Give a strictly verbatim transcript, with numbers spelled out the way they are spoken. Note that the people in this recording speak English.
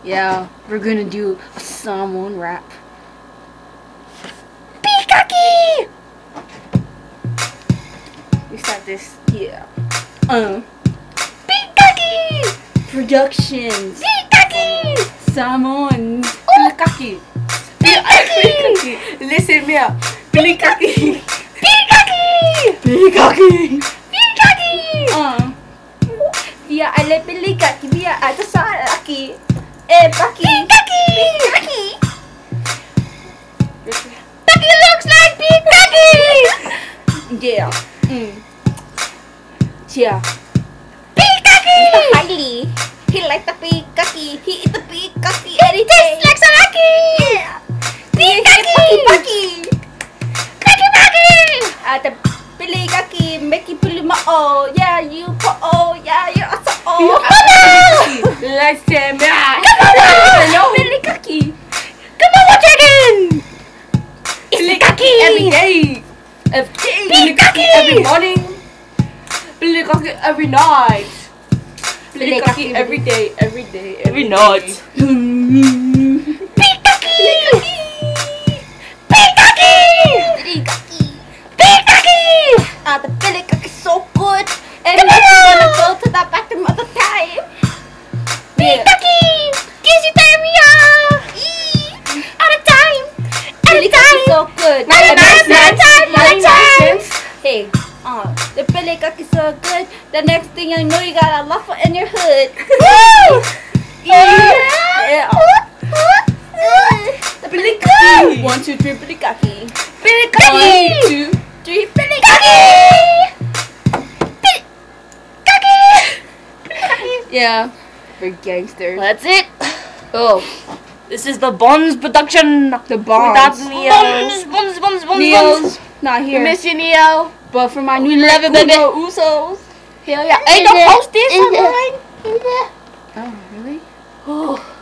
Yeah, we're gonna do a Samoan rap. Pilikaki! We start this. Yeah. Um. Pilikaki! Productions. Pilikaki! Samoan. Pilikaki! Pilikaki! Listen me up. Pilikaki! Pilikaki! Pilikaki. Pilikaki! Uh. Dia ada pilikaki, dia ada salaki. Eh, Paki! Pilikaki! Pilikaki! Paki looks like Pilikaki! Yeah. Mm. Yeah. Pilikaki! Highly. He like the pilikaki. He eat the pilikaki every day. Tastes like salaki! Yeah. Pilikaki! Paki! Paki! Paki! Ah, the pilikaki make you pull my oh. Yeah, you po oh. Yeah, you also oh. Let's say me. No, pilikaki. Come on, watch again. Pilikaki Every day. Every day. Pilikaki! Every morning. Pilikaki every night. Pilikaki Pilikaki every day. Every day. Every night. Pilikaki! Pilikaki! Pilikaki! Pilikaki! Ah, the pilikaki is so good. And I wanna go to the bathroom all the time. Pilikaki! Gives you diarrhea! Eee! All the time! All the time! So good. All the time! All the time! All the time! Nonsense. Hey, uh, the pilikaki is so good. The next thing you know, you got a loafer in your hood. Woo! Yeah. The pilikaki. One, two, three, pilikaki. Pilikaki. One, two, Three pilikaki. Pilikaki. yeah. We're gangsters. That's it. Oh, This is the Bonz production. the bombs. That's Neo. Bonz, Bonz, Bonz, Bonz, Neo's not We here. miss you, Neo. But for my new We love you, baby. Usos. Hell yeah. Hey, don't post this Is it- online. Oh, really? Oh.